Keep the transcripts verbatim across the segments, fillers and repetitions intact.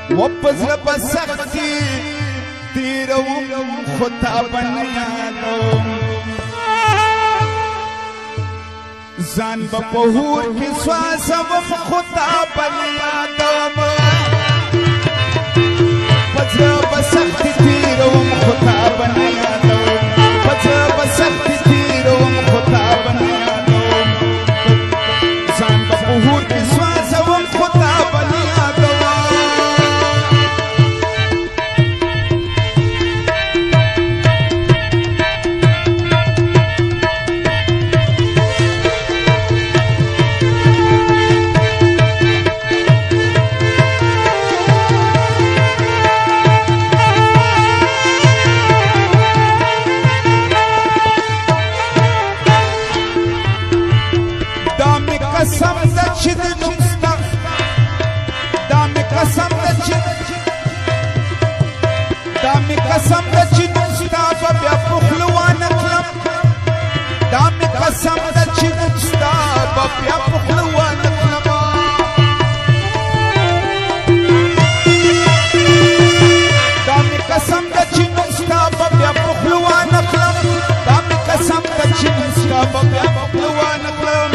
وپزل بسختی تیروم خطا بنیادم زان بپهور کی سواسم خطا بنیادم پزل بسختی تیروم خطا بنیادم پزل بسختی تیروم خطا بنیادم زان بپهور کی سواسم خطا بنیادم قسم د چد نوستا دا می قسم د چد دا می قسم د چد نوستا بیا پخلوان کلم دا می قسم د چد نوستا بیا پخلوان کلم دا می قسم د چد نوستا بیا پخلوان کلم دا می قسم د چد نوستا بیا پخلوان کلم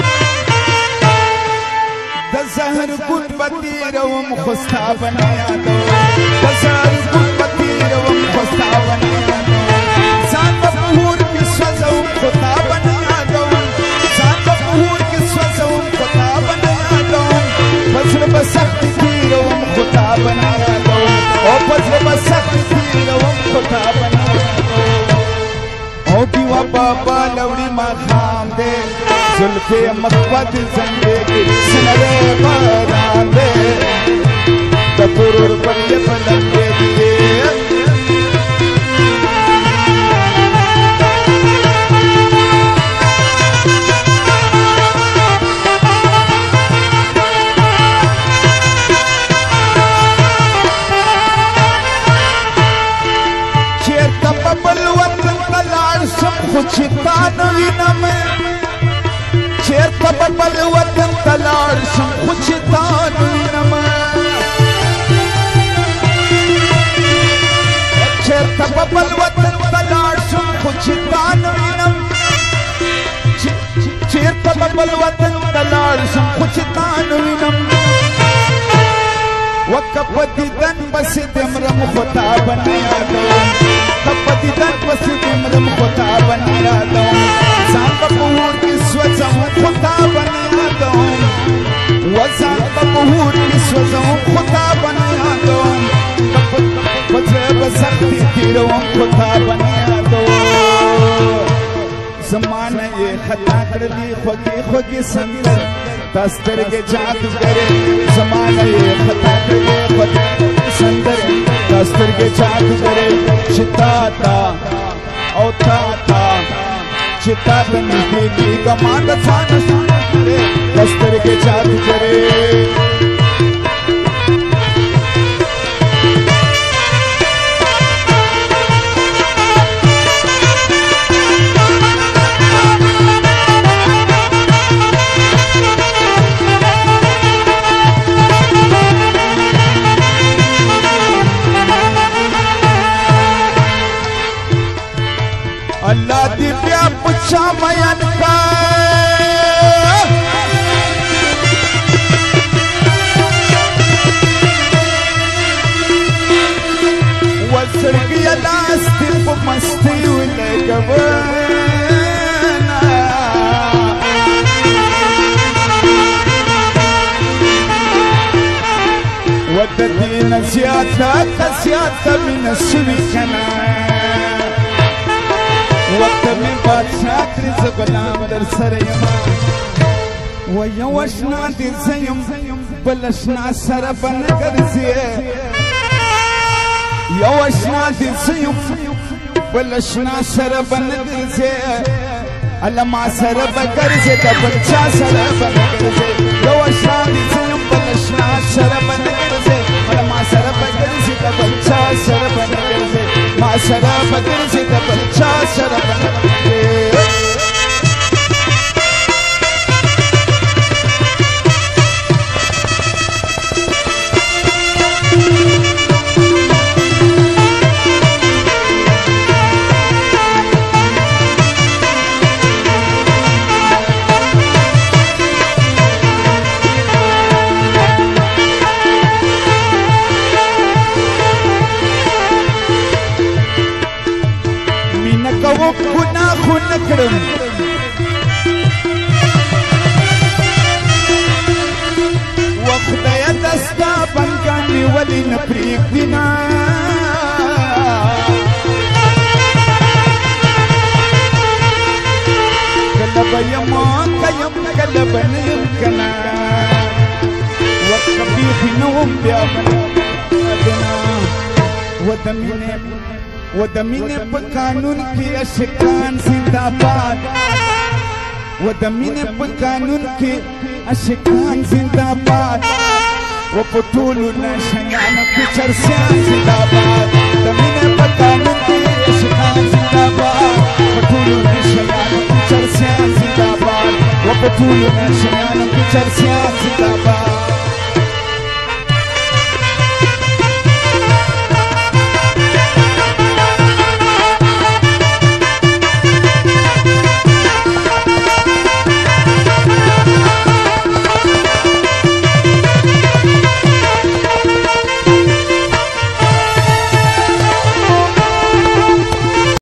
زهر گل بتیروم خستا بنیادم زهر گل بتیروم خستا بنیادم زان بپهور کی سوزم خطا بنیادم زان بپهور کی سوزم خطا بنیادم فزر بسختی تیروم خطا بنیادم او فزر بسختی تیروم خطا بنیادم او بیوا بابا لوڑی مقام دے زلفی مخبت زندگی سنرے باران دے دپورور بڑی پلنگے دیے چیر تپبل وطن تلار سم خوچتانوی نمیں چیر تپبل وطن تلار سم خوچتانوی نمیں چیر تپبل وطن تلار سم خوچتانوی نمیں چیر تپبل وطن تلار سم خوچتانوی نمیں وکب دیدن بس دمرم خطا بنیادم کب دیدن بس دمرم خطا بنیادم زان بپهور کی سوزم خطا بنیادم وزان بپهور کی سوزم خطا بنیادم پتر بسختی تیروم خطا بنیادم زمانہ یہ خطا کرلی خوگی خوگی سندر دستر کے جادو کرے زمانہ یہ خطا کرلی خوگی سندر دستر کے جادو کرے چتا تا او تا تا چتا تا نزدیکی کمان دسان کرے دستر کے جادو کرے اللہ دی بیا پچھا مین کا وزرگی الاستی پا مستی ولگوانا وددین زیادہ تزیادہ من سوی کنا وقت میں بادشاہ کرز غلام در سر یما و یوشنا در زیم بلشنا سر بن گرزیے یوشنا در زیم بلشنا سر بن گرزیے علما سر بگرزے دبچا سر بن گرزے یوشنا در زیم بلشنا سر بن گرزے علما سر بگرزے دبچا سر بن گرزے ما سر بگرزے دبچا سر بن گرزے Thank you. کړم و خدای دستا بندګان مې ولې نه پرېږدي نه کله به یم که یم کله به نه یم که نه ورته بیخي نه وم بیا و د مینې و د مینې په قانون کې عاشقان زنده‌باد و د مینې په قانون کې عاشقان زنده‌باد و په ټولو نشیانو کې چرسیان زنده‌باد د مینې په قانون کې عاشقان زنده‌باد په ټولو نشیانو کې چرسیان زنده‌باد و په ټولو نشیانو کې چرسیان زنده‌باد